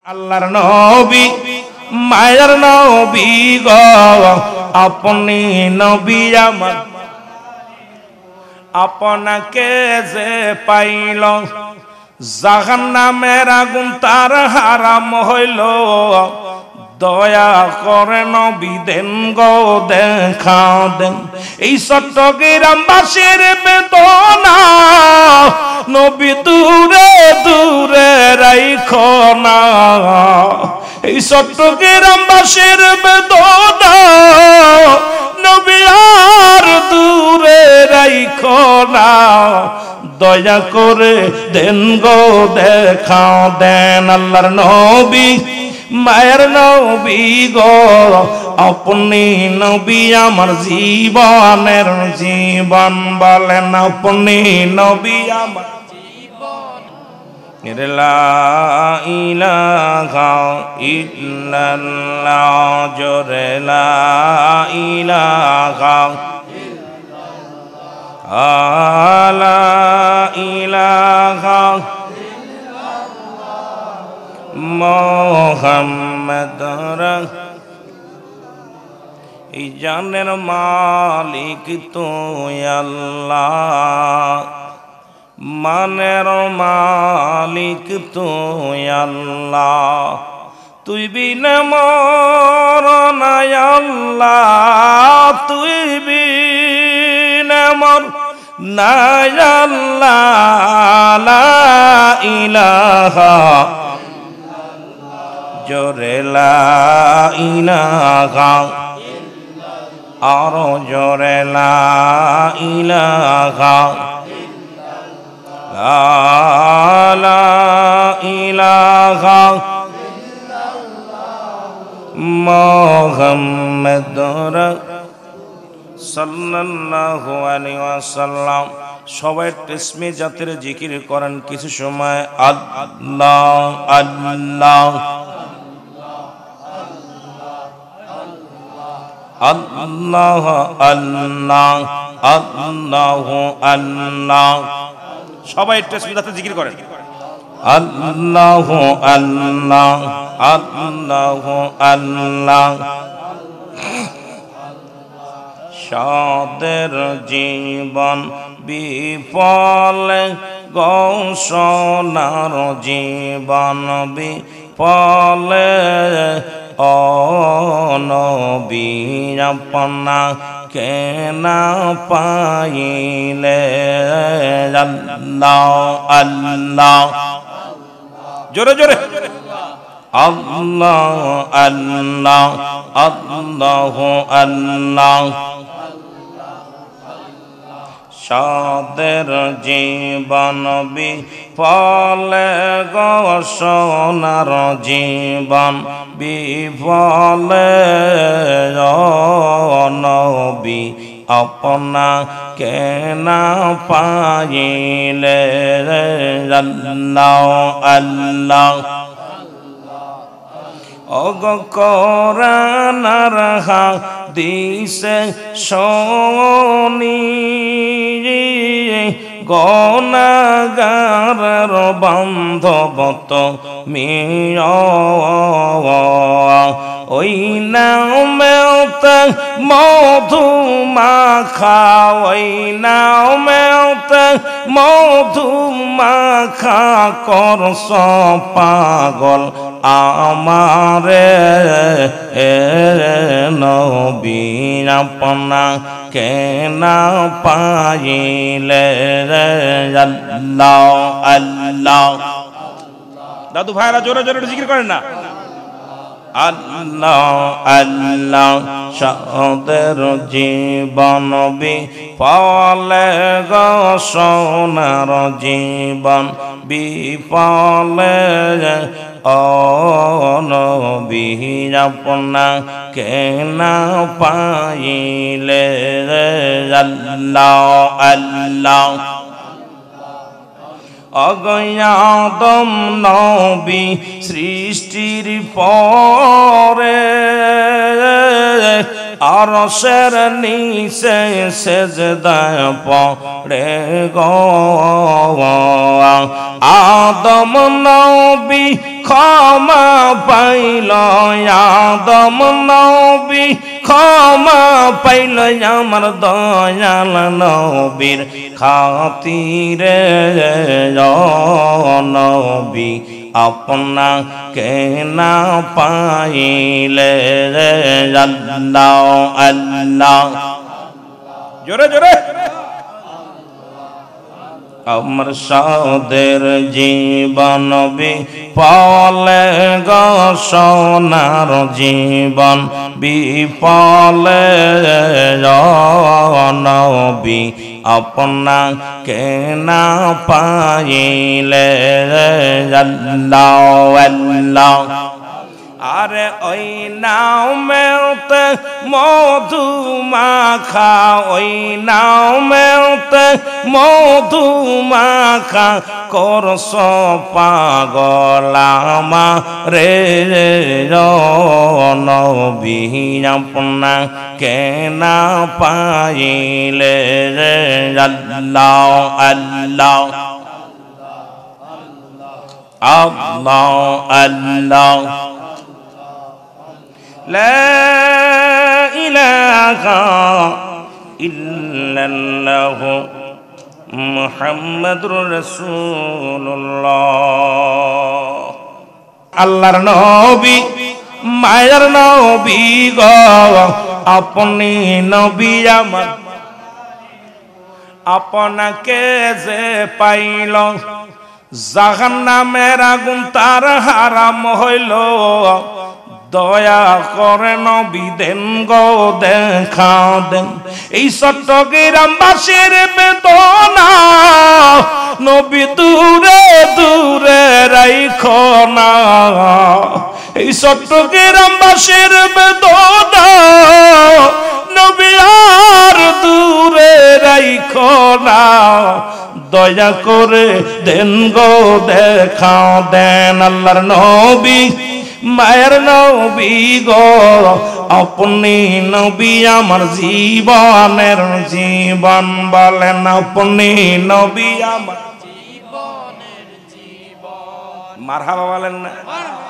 আল্লাহর নবী মায়ের নবী গো আপনি নবী আমার আপনাকে যে পাইল জাহান্নামের আগুন তার হারাম হইল দয়া করে নবী দেন গো দেখা দেন এই চট্টগ্রামবাসীর বেদনা নবী দূরে দূরে রাইখো না এই চট্টগ্রামবাসীর বেদনা নবী আর দূরে রাইখো না দয়া করে দেন গো দেখা দেন আল্লাহর নবী মায়ের নবী গো আপনি নবী আমার জীবনের জীবন বলেন আপনি নবী আমার জীবন লা ইলাহা ইল্লাল্লাহ জোরে লা ইলাহা ইল্লাল্লাহ লা ইলাহা মোহাম্মদ এই জানের মালিক তুই আল্লাহ মানের মালিক তুই আল্লাহ তুই বিনা মরণাই আল্লাহ তুই বিনা মর নাই আল্লাহ লা ইলাহা জোরে লা ইলাহা আর জোরে লা ইলাহা লা ইলাহা মুহাম্মাদুর সাল্লাল্লাহু আলাইহি ওয়াসাল্লাম সবাই তসবিহ জাতের জিকির করেন কিছু সময় আল্লাহ আল্লাহ আল্লাহ আল্লাহ আল্লাহ আল্লাহ সবাই তসবিহ জাতের জিকির করেন আল্লাহ আল্লাহ আল্লাহ আল্লাহ সাদের জীবন বিফলে গৌসনার জীবন বিফলে অনবী আপনা কেনা পাইলে আল্লাহ আল্লাহ জোরে জোরে আল্লাহ আল্লাহ আল্লাহ আল্লাহ সাদের জীবন বিফলে গৌসনার জীবন বিফলে নবী আপনা কেনা পাইলে আল্লাহ আল্লাহ অগ কোরআনের হাদিসে শুনি গুনাহগারের বান্ধবত মিয়া ওই নামেতে মধু মাখা ওই নামেতে মধু মাখা করস পাগল আমারে নবী আপনা কেনা পাইলে আল্লাহ আল্লাহ দাদু ভাইরা জোরে জোরে জিকির করেন না আল্লাহ আল্লাহ সাদের জীবন বিফলে গৌসনার জীবন বিফলে অনবী আপনা কেনা পাইলে আল্লাহ আল্লাহ অগয়াদম নবী সৃষ্টির পরে আরশের নিচে সেজদায় পড়ে গো আদম নবী ক্ষমা পাইল আদম নবী ক্ষমা পাইল আমার দয়াল নবীর খাতিরে নবী আপনা কেনা পাইলে আল্লাহ আল্লাহ জোরে জোরে আমার সাদের জীবন বিপলে গো সোনার জীবন বিপলে নবী আপনা কেনা পাইলে আল্লাহ আল্লাহ আরে ওই নাও মেতে মধু মাখা ওই নাও মেতে মধু মাখা করস পাগলামা রে নবী আপনা কেনা পাইলে আল্লাহ আল্লাহ আল্লাহ আল্লাহ لا إله إلا الله محمد رسول الله আল্লাহর নবী মায়ের নবী গো আপনি নবী আমার আপনাকে যে পাইল জাহান্নামের আগুন তার হারাম হইল দয়া করে নবী দেন গো দেখা দেন এই চট্টগ্রামবাসীর বেদনা নবী দূরে দূরে রাইখো না এই চট্টগ্রামবাসীর বেদনা নবী আর দূরে রাইখো না দয়া করে দেন গো দেখা দেন আল্লাহর নবী মায়ের নবী গো আপনি নবী আমার জীবনের জীবন বলেন আপনি নবী আমার জীবনের জীবন মারহাবা বলেন না।